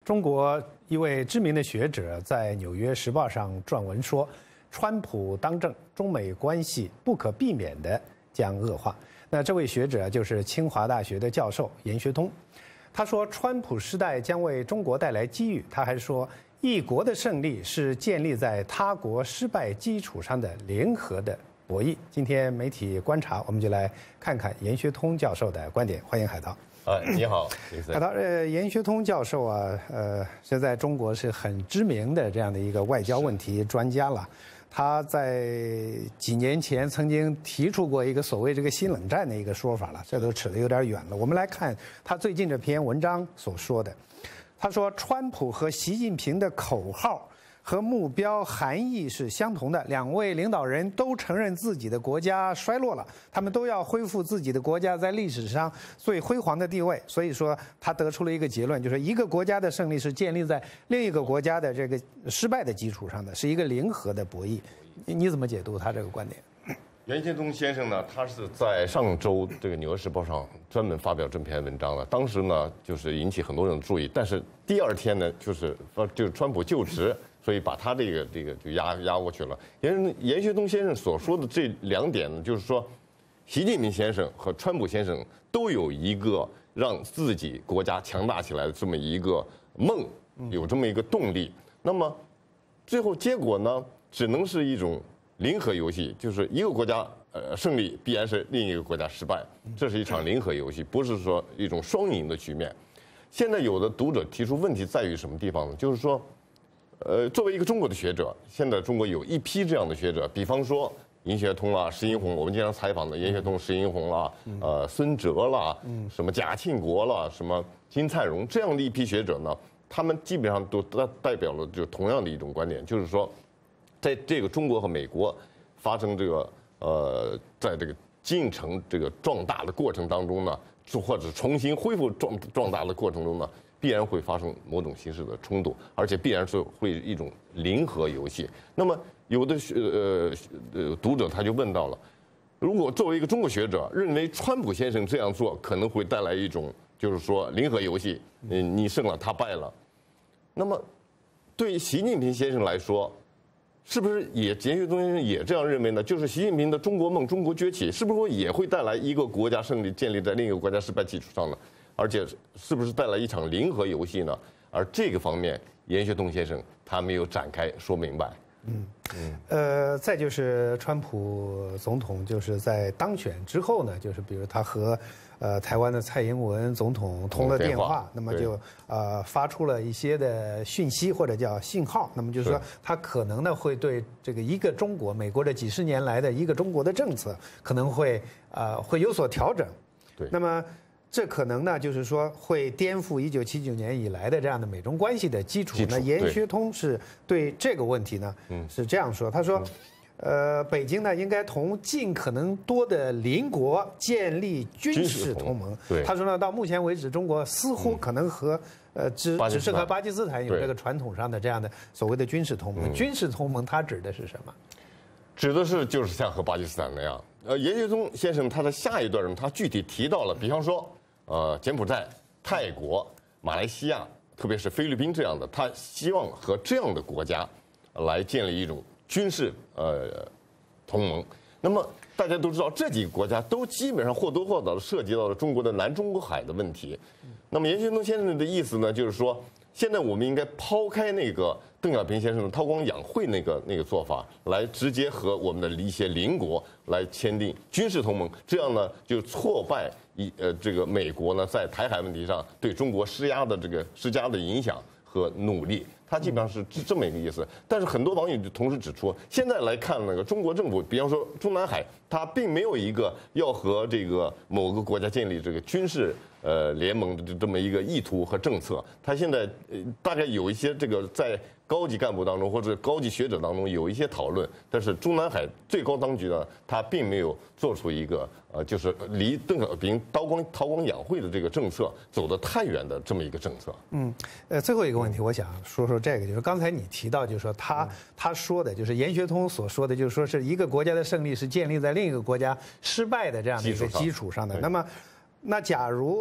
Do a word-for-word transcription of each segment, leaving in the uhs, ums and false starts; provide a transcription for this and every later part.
中国一位知名的学者在《纽约时报》上撰文说，川普当政，中美关系不可避免地将恶化。那这位学者就是清华大学的教授严学通，他说，川普时代将为中国带来机遇。他还说，一国的胜利是建立在他国失败基础上的联合的博弈。今天媒体观察，我们就来看看严学通教授的观点。欢迎海涛。 啊，你好， 海涛，呃，严学通教授啊，呃，是在中国是很知名的这样的一个外交问题专家了。他在几年前曾经提出过一个所谓这个新冷战的一个说法了，这都扯得有点远了。我们来看他最近这篇文章所说的，他说，川普和习近平的口号和目标含义是相同的，两位领导人都承认自己的国家衰落了，他们都要恢复自己的国家在历史上最辉煌的地位。所以说，他得出了一个结论，就是一个国家的胜利是建立在另一个国家的这个失败的基础上的，是一个零和的博弈。你怎么解读他这个观点？ 袁学通先生呢，他是在上周这个《纽约时报》上专门发表这篇文章了。当时呢，就是引起很多人的注意，但是第二天呢，就是就是川普就职。所以把他这个这个就压压过去了。严严学通先生所说的这两点呢，就是说，习近平先生和川普先生都有一个让自己国家强大起来的这么一个梦，有这么一个动力。那么最后结果呢，只能是一种零和游戏，就是一个国家呃胜利必然是另一个国家失败，这是一场零和游戏，不是说一种双赢的局面。现在有的读者提出问题在于什么地方呢？就是说。呃，作为一个中国的学者，现在中国有一批这样的学者，比方说严学通啦、石英红，我们经常采访的严学通、石英红啦，呃，孙哲啦，什么贾庆国啦，什么金灿荣这样的一批学者呢，他们基本上都代代表了就同样的一种观点，就是说，在这个中国和美国发生这个呃，在这个进程这个壮大的过程当中呢，或者重新恢复壮壮大的过程中呢。必然会发生某种形式的冲突，而且必然是会一种零和游戏。那么有的呃呃读者他就问到了，如果作为一个中国学者认为川普先生这样做可能会带来一种就是说零和游戏，嗯，你胜了他败了，那么对习近平先生来说，是不是也严学通先生也这样认为呢？就是习近平的中国梦、中国崛起，是不是也会带来一个国家胜利建立在另一个国家失败基础上呢？而且是不是带来一场零和游戏呢？而这个方面，严学通先生他没有展开说明白。 嗯嗯。呃，再就是川普总统就是在当选之后呢，就是比如他和呃台湾的蔡英文总统通了电话，电话那么就呃发出了一些的讯息或者叫信号，那么就是说他可能呢会对这个一个中国，美国这几十年来的一个中国的政策可能会呃会有所调整。 对。 那么。这可能呢，就是说会颠覆一九七九年以来的这样的美中关系的基础。那严学通是对这个问题呢，是这样说。他说，呃，北京呢应该同尽可能多的邻国建立军事同盟。 对。 他说呢，到目前为止，中国似乎可能和呃只只是和巴基斯坦有这个传统上的这样的所谓的军事同盟。军事同盟它指的是什么？ 指的是就是像和巴基斯坦那样。呃，严学通先生他的下一段中，他具体提到了，比方说。呃，柬埔寨、泰国、马来西亚，特别是菲律宾这样的，他希望和这样的国家来建立一种军事呃同盟。那么大家都知道，这几个国家都基本上或多或少的涉及到了中国的南中国海的问题。那么严学通先生的意思呢，就是说，现在我们应该抛开那个邓小平先生的韬光养晦那个那个做法，来直接和我们的一些邻国来签订军事同盟，这样呢就挫败一呃这个美国呢在台海问题上对中国施压的这个施加的影响和努力。他基本上是这么一个意思。但是很多网友就同时指出，现在来看那个中国政府，比方说中南海，它并没有一个要和这个某个国家建立这个军事呃联盟的这么一个意图和政策。他现在呃大概有一些这个在高级干部当中或者高级学者当中有一些讨论，但是中南海最高当局呢，他并没有做出一个呃就是离邓小平韬光韬光养晦的这个政策走得太远的这么一个政策。 嗯，呃，最后一个问题，我想说说这个，就是刚才你提到，就是说他他说的，就是严学通所说的，就是说是一个国家的胜利是建立在另一个国家失败的这样的一个基础上的。那么，那假如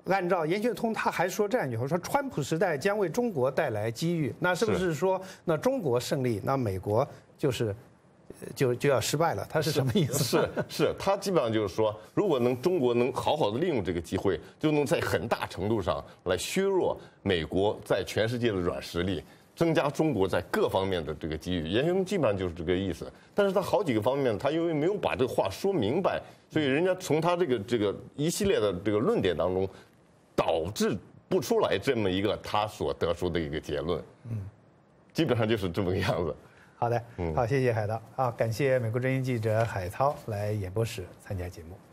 按照严学通，他还说这样一句话：说川普时代将为中国带来机遇。那是不是说，那中国胜利，那美国就是就就要失败了？他是什么意思？ 是是，他基本上就是说，如果能中国能好好的利用这个机会，就能在很大程度上来削弱美国在全世界的软实力，增加中国在各方面的这个机遇。严学通基本上就是这个意思。但是他好几个方面，他因为没有把这个话说明白，所以人家从他这个这个一系列的这个论点当中，导致不出来这么一个他所得出的一个结论。嗯，基本上就是这么个样子。 好的，好，谢谢海涛啊，感谢美国之音记者海涛来演播室参加节目。